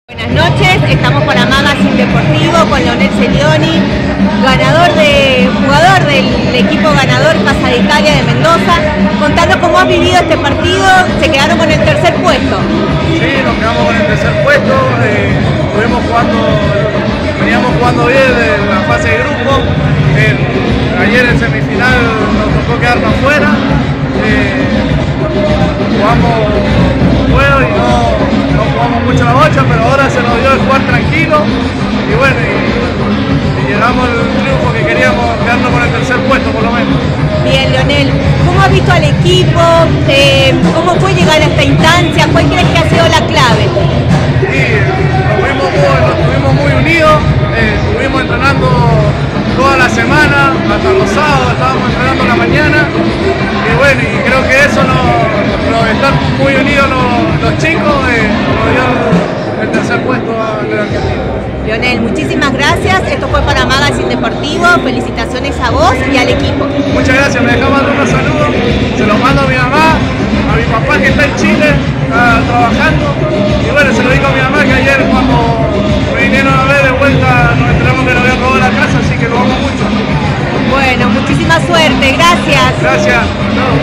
Buenas noches, estamos para Magazine Deportivo con Leonel Celioni, jugador del equipo ganador Casa de Italia de Mendoza. Contanos cómo has vivido este partido, se quedaron con el tercer puesto. Sí, nos quedamos con el tercer puesto, veníamos jugando bien en la fase de grupo. Ayer en semifinal nos tocó quedarnos fuera, jugamos un juego y no jugamos mucho la bocha, pero ahora se nos dio de jugar tranquilo y bueno, y llegamos al triunfo que queríamos, quedarnos con el tercer puesto por lo menos. Bien, Leonel, ¿cómo has visto al equipo? ¿Cómo fue llegar a esta instancia? ¿Cuál crees que ha sido la clave? Sí, nos tuvimos muy unidos, estuvimos entrenando toda la semana, hasta los sábados estábamos entrenando en la mañana y bueno, y creo que eso nos están muy unidos los chicos, nos dio el tercer puesto de la Argentina. Leonel, muchísimas gracias, esto fue para Magazine Deportivo, felicitaciones a vos y al equipo. Muchas gracias, me dejó mandar unos saludos, se los mando a mi mamá, a mi papá que está en Chile trabajando y bueno, se lo digo a mi mamá que ayer cuando me vinieron a ver de vuelta nos enteramos que lo habían robado la casa, así que lo amo mucho. Bueno, muchísima suerte, gracias. Gracias.